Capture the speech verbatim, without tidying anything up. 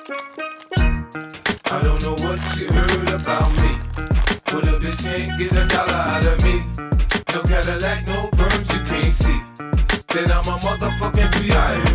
I don't know what you heard about me, but a bitch can't get a dollar out of me. No Cadillac, no perms you can't see. Then I'm a motherfucking P I